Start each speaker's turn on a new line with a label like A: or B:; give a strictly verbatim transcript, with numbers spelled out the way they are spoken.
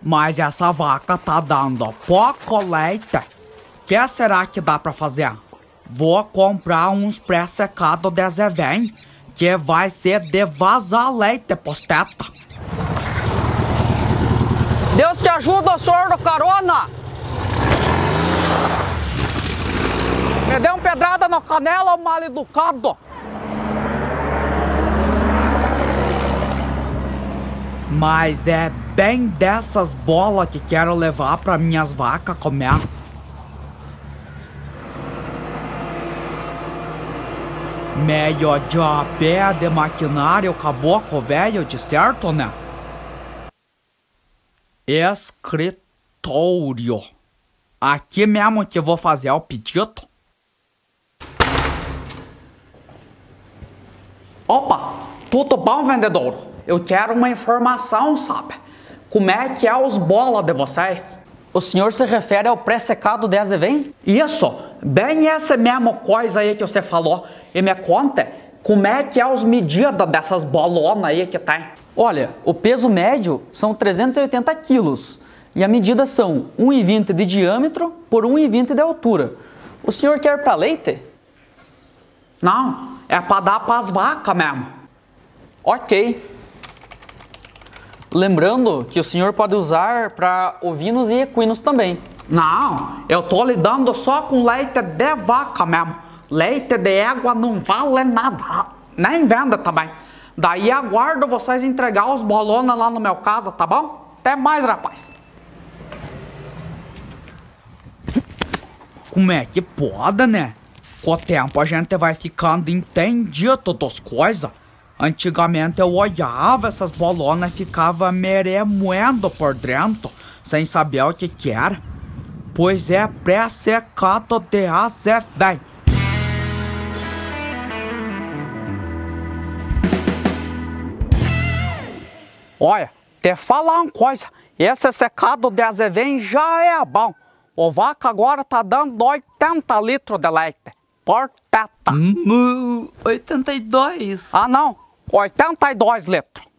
A: Mas essa vaca tá dando pouco leite. O que será que dá pra fazer? Vou comprar uns pré-secados de Zevém, que vai ser de vazar leite, posteta.
B: Deus te ajuda, senhor do carona! Me deu uma pedrada na canela, mal educado!
A: Mas é bem dessas bolas que quero levar para minhas vacas comer. Meio de a pé de maquinário caboclo velho, de certo, né? Escritório. Aqui mesmo que vou fazer o pedido.
B: Opa, tudo bom, vendedor? Eu quero uma informação, sabe? Como é que é os bola de vocês? O senhor se refere ao pré-secado de Zevém? Isso, bem essa mesma coisa aí que você falou. E me conta, como é que é as medidas dessas bolonas aí que tem? Olha, o peso médio são trezentos e oitenta quilos. E a medida são um e vinte de diâmetro por um e vinte de altura. O senhor quer para leite?
A: Não, é para dar para as vacas mesmo.
B: Ok. Lembrando que o senhor pode usar para ovinos e equinos também.
A: Não, eu tô lidando só com leite de vaca mesmo. Leite de égua não vale nada. Nem venda também. Daí aguardo vocês entregar os bolonas lá no meu casa, tá bom? Até mais, rapaz. Como é que pode, né? Com o tempo a gente vai ficando entendido das coisas. Antigamente eu olhava essas bolonas e ficava meremoendo por dentro, sem saber o que que era. Pois é pré-secado de Zevém.
B: Olha, te falar uma coisa, esse secado de Zevém já é bom. O vaca agora tá dando oitenta litros de leite por teta.
A: Hum, oitenta e dois.
B: Ah não, oitenta e dois litros.